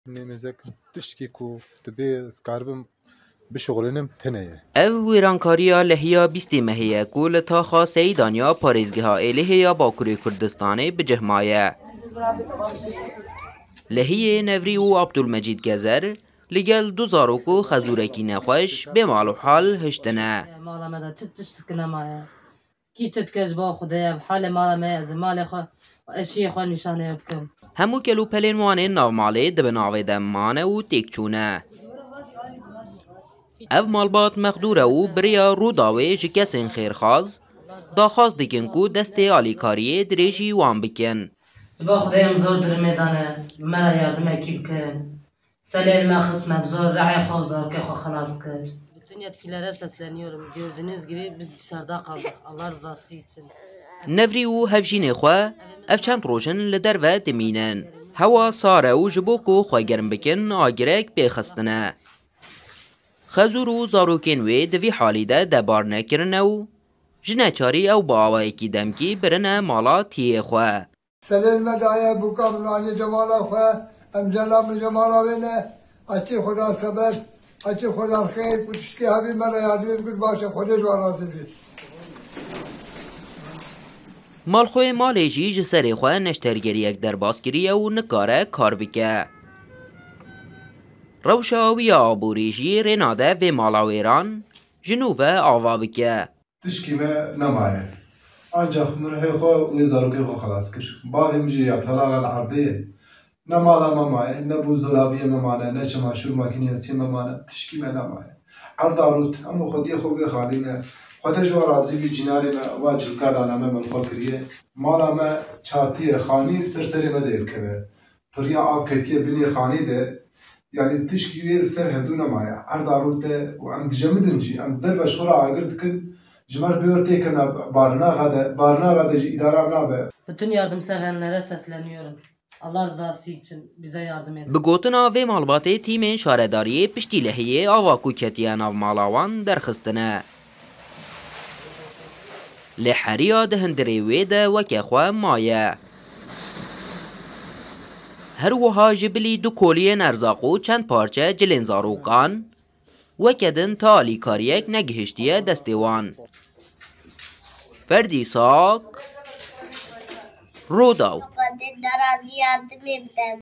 نمزك تشتكي كو تبي سكاربم بشغلنم تنيه. او ویرانکاریا لحیا بیستی مهیه کول تا خاصی دانیا پاریزگه ها لحیا باکوری کردستانی بجهمایه. لحیه نوری و عبدالمجید گزر لگل 2000 خزورکی نخوش به مال و حال هشتنه. مالا مدا تشتكنا معايا كي تتكذبوا خدايا بحال مالا ما از مال خو اشي خو نشانه بكم همو کلو پلین وانه ناو مالی دبناوی دمانه و تیکچونه. او مالبات مخدوره و بریا رو داوی جکسین خیرخواز داخواست دیکن کو دست آلیکاریه دریجی وان بکن. تبا خدايا مزور در میدانه ما یاردم اکی بکن سلیل ما خصم بزور رعی خوزار که خو خلاص کرد. Bütün yetkililere sesleniyorum. Gördüğünüz gibi biz dışarıda kaldık. Allah rızası için. نفری و هفجین خواه اف چند روشن لدر و دمینن. هوا ساره و جبوکو خواه گرم بکن آگرک بخستنه. خزور و زاروکین وی دوی حالی ده دبار نکرنه و جنه چاری او با آوائی کی دمکی برنه مالا تیه خواه. سلیل مدعیه بکام نانی جمالا خواه ام جلام جمالا بینه اچی خدا سبت اچی خدا خیر کتشکی همی من یادمی بکن باشه خودش وارازی بید. مالخوی مالیجی جسری خواه نشترگریک در باسکریه و نکاره کار بکه. روشاوی آبوریجی رناده و مالاویران جنوب آوا بکه. تشکی ما نمایه. آنجا مرهی خواه و زاروکی خواه خلاص کر. بعد میجی یا طلاق العرضیه. نه مالا ممایه، نه بوزدلابیه ممانه، نه چماشور ماکینیستی ممانه. تشکی ما نمایه. عرض عروت اما خودی خوبی خالیه. خودش جو راضی بی جناری ما واجب کردن ما ملخال کریه. مالا ما چارتی خانی سرسری مدیر که. پریا آب کتیه بینی خانی ده. يعني تشكي سر هدونا معي عرض عروته وعند جمدنجي عند درب شغل عقرد كن جمال بيورتي كنا بارنا غدا إدارة نابه. Bütün yardımseverlere sesleniyorum. Allah rızası için bize yardım edin. بگوتنا و مالباتی تیمین شارداری پشتی لحیه آوا کوکتیان آو مالاوان درخستنه. لحریا دهندری ویده وکه خواه مایه. هر وها جبلی دو کولی نرزاقو چند پارچه جلین زاروکان وکدن تا آلیکاریک نگهشتیه دستیوان. فردی ساک روداو